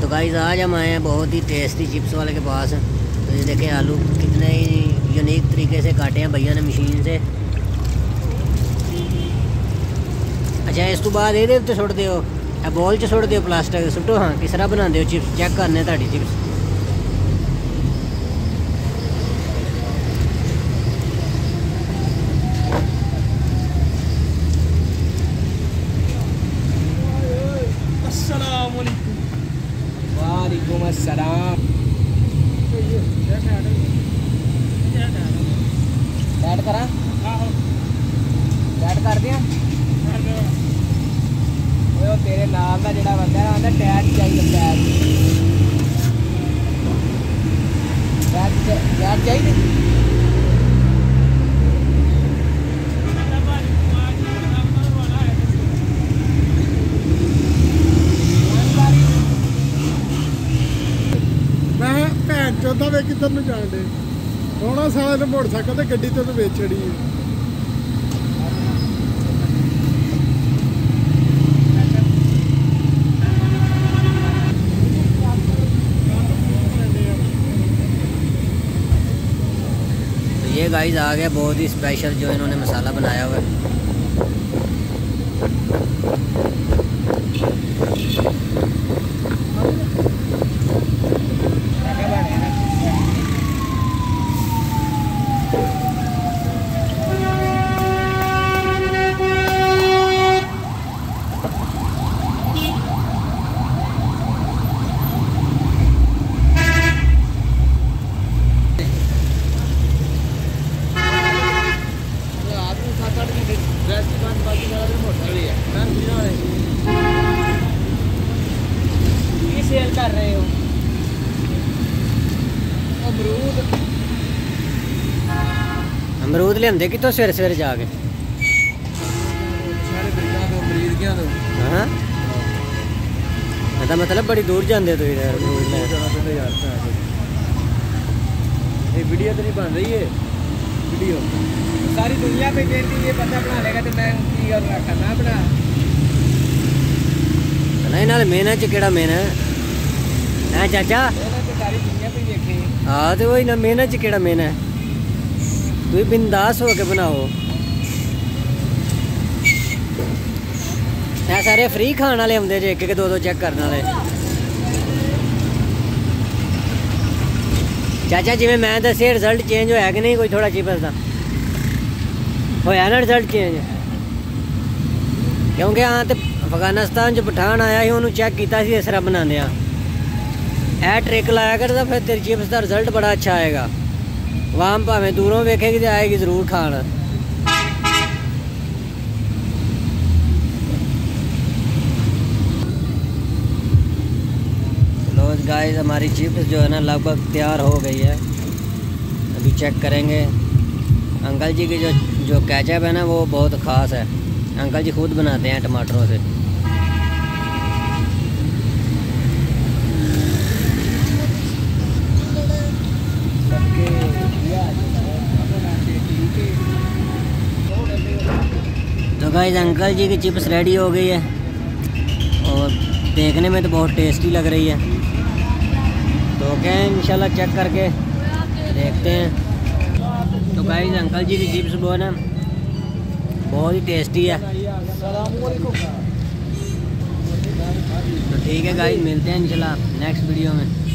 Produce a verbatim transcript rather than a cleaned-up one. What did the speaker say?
तो गाइस आज हम आए हैं बहुत ही टेस्टी चिप्स वाले के पास। तो ये देखें आलू कितने ही यूनिक तरीके से काटे हैं भैया ने मशीन से। अच्छा इस तो बाद ये उत्ते सुट दियो, बॉल च सुट दियो प्लास्टिक सुटो। हाँ किस तरह बनाते हो चिप्स, चेक करने ताड़ी चिप्स। वालेकुम अस्सलाम। ऐड करा ऐड कर दिया। वो तेरे नाल का जिहड़ा बंदा है आंदा टैट चाहिए, टैट टैट टैट चाहिए। चौथा वे किधर न जान दे सोना साल ने मोटरसाइकिल तो गड्डी तो बेच छड़ी है। तो ये गाइस आ गया बहुत ही स्पेशल जो इन्होंने मसाला बनाया हुआ है। सेल कर रहे हो अमरूद अमरूद लियाते कितों सवेरे सवेरे जाके? हाँ मतलब बड़ी दूर जाते तो अमरूद वीडियो तो नहीं बन रही है, वीडियो सारी दुनिया पे कहती है बंदा बना लेगा तो मैं की करना बना नहीं ना। मेहनत च केड़ा मेहनत है चाचा? हाँ तो वही ना, मेहनत च केड़ा मेहनत है। तू बिंदास हो के बनाओ। ऐ सारे फ्री खाने वाले आते जे, एक एक दो दो चेक करने वाले। चाचा जिवें मैं दस्सिया रिजल्ट चेंज होया कि नहीं कोई थोड़ा चिप्स दा होया ना रिजल्ट चेंज? क्योंकि हाँ तो अफगानिस्तान च पठान आया ही, उन्होंने चेक किया इस तरह बनाने ए ट्रिक लाया करता, फिर तेरी चिप्स का रिजल्ट बड़ा अच्छा आएगा। वहाँ भावें दूरों वेखेगी तो आएगी जरूर खान। चलो गाइस हमारी चिप्स जो है ना लगभग तैयार हो गई है। अभी चेक करेंगे। अंकल जी की जो जो केचप है ना वो बहुत ख़ास है। अंकल जी खुद बनाते हैं टमाटरों से। तो गाइस अंकल जी की चिप्स रेडी हो गई है और देखने में तो बहुत टेस्टी लग रही है। तो क्या इंशाल्लाह चेक करके देखते हैं। तो गाइस अंकल जी की चिप्स वो ना बहुत ही टेस्टी है। तो ठीक है गाइस, मिलते हैं इंशाल्लाह नेक्स्ट वीडियो में।